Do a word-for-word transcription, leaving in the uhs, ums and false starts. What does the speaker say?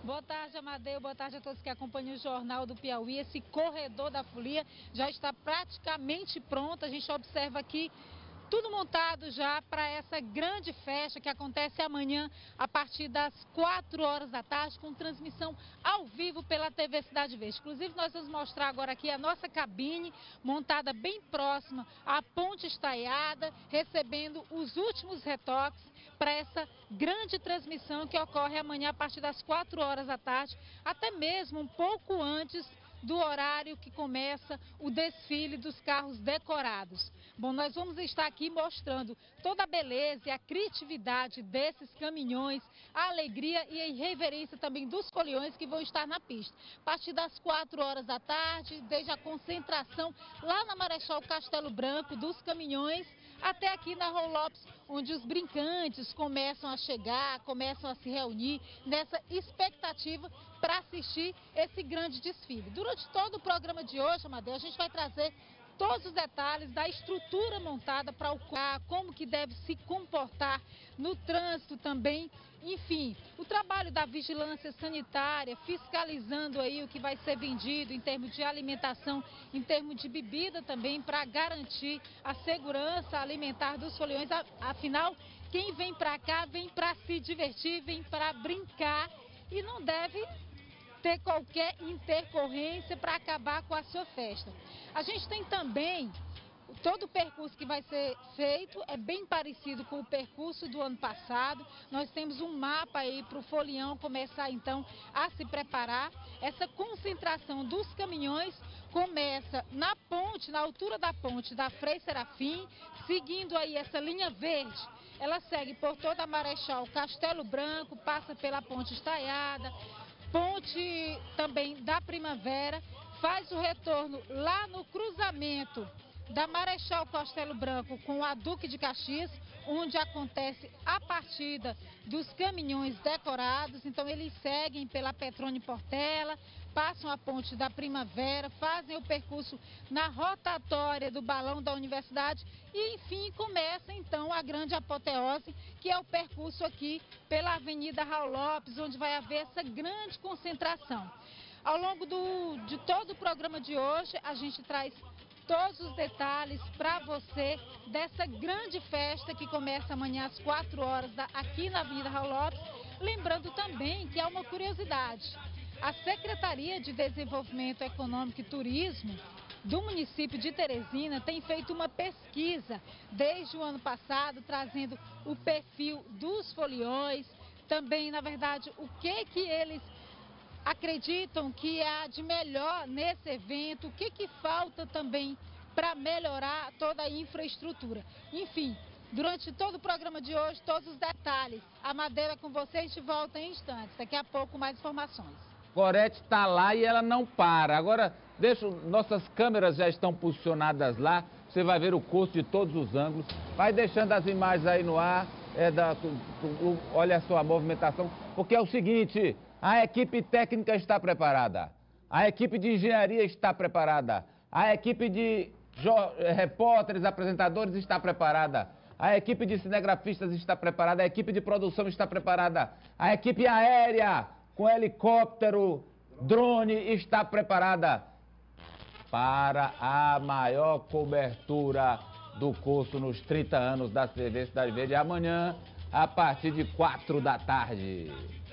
Boa tarde, Amadeu. Boa tarde a todos que acompanham o Jornal do Piauí. Esse corredor da folia já está praticamente pronto. A gente observa aqui tudo montado já para essa grande festa que acontece amanhã a partir das quatro horas da tarde, com transmissão ao vivo pela T V Cidade Verde. Inclusive, nós vamos mostrar agora aqui a nossa cabine montada bem próxima à ponte estaiada, recebendo os últimos retoques para essa grande transmissão que ocorre amanhã a partir das quatro horas da tarde, até mesmo um pouco antes do horário que começa o desfile dos carros decorados. Bom, nós vamos estar aqui mostrando toda a beleza e a criatividade desses caminhões, a alegria e a irreverência também dos foliões que vão estar na pista. A partir das quatro horas da tarde, desde a concentração lá na Marechal Castelo Branco dos caminhões, até aqui na Raul Lopes, onde os brincantes começam a chegar, começam a se reunir nessa expectativa para assistir esse grande desfile. Durante todo o programa de hoje, Amadeu, a gente vai trazer todos os detalhes da estrutura montada para o carro, como que deve se comportar no trânsito também. Enfim, o trabalho da vigilância sanitária, fiscalizando aí o que vai ser vendido em termos de alimentação, em termos de bebida também, para garantir a segurança alimentar dos foliões. Afinal, quem vem para cá vem para se divertir, vem para brincar e não deve ter qualquer intercorrência para acabar com a sua festa. A gente tem também todo o percurso que vai ser feito, é bem parecido com o percurso do ano passado. Nós temos um mapa aí para o folião começar então a se preparar. Essa concentração dos caminhões começa na ponte, na altura da ponte da Frei Serafim, seguindo aí essa linha verde. Ela segue por toda a Marechal Castelo Branco, passa pela ponte estaiada, ponte também da Primavera, faz o retorno lá no cruzamento da Marechal Castelo Branco com a Duque de Caxias, onde acontece a partida dos caminhões decorados. Então eles seguem pela Petrone Portela, passam a ponte da Primavera, fazem o percurso na rotatória do Balão da Universidade e enfim começa então a grande apoteose, que é o percurso aqui pela Avenida Raul Lopes, onde vai haver essa grande concentração. Ao longo do, de todo o programa de hoje, a gente traz todos os detalhes para você dessa grande festa que começa amanhã às quatro horas da, aqui na Avenida Raul Lopes. Lembrando também que há uma curiosidade. A Secretaria de Desenvolvimento Econômico e Turismo do município de Teresina tem feito uma pesquisa desde o ano passado, trazendo o perfil dos foliões, também, na verdade, o que que eles acreditam que há de melhor nesse evento, o que que falta também para melhorar toda a infraestrutura. Enfim, durante todo o programa de hoje, todos os detalhes. Amadeu, é com você, a gente volta em instantes. Daqui a pouco, mais informações. Gorete está lá e ela não para. Agora, deixa, nossas câmeras já estão posicionadas lá. Você vai ver o curso de todos os ângulos. Vai deixando as imagens aí no ar. É da, tu, tu, olha só a movimentação. Porque é o seguinte, a equipe técnica está preparada. A equipe de engenharia está preparada. A equipe de repórteres, apresentadores está preparada. A equipe de cinegrafistas está preparada. A equipe de produção está preparada. A equipe aérea com helicóptero, drone está preparada para a maior cobertura do curso nos trinta anos da T V Cidade Verde amanhã, a partir de quatro da tarde.